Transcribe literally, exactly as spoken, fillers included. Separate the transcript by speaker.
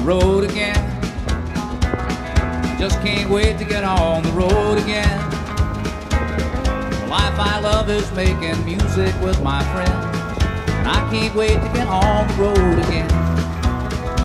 Speaker 1: road again. Just can't wait to get on the road again. The life I love is making music with my friends, and I can't wait to get on the road again.